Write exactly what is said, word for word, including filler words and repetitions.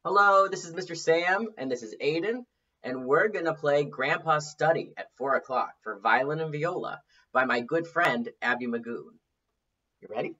Hello, this is Mister Sam, and this is Aiden, and we're going to play Grandpa's Study at four o'clock for Violin and Viola by my good friend, Abby Magoon. You ready?